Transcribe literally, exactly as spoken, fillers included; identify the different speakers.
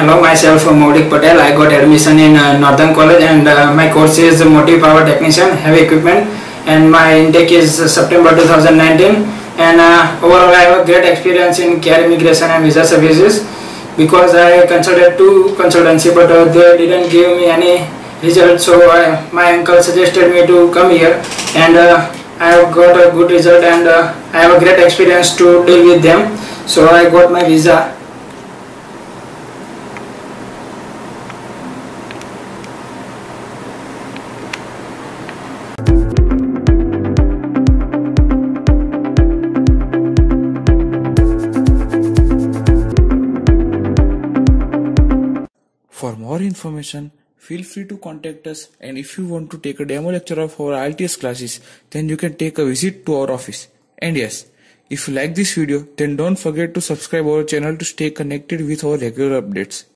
Speaker 1: Hello, myself Maulik Patel. I got admission in uh, Northern College and uh, my course is Motive Power Technician, Heavy Equipment, and my intake is uh, September two thousand nineteen. And uh, overall I have a great experience in care immigration and visa services because I consulted two consultancy but uh, they didn't give me any result, so I, my uncle suggested me to come here and uh, I have got a good result and uh, I have a great experience to deal with them, so I got my visa.
Speaker 2: For more information, feel free to contact us, and if you want to take a demo lecture of our I E L T S classes, then you can take a visit to our office. And yes, if you like this video, then don't forget to subscribe our channel to stay connected with our regular updates.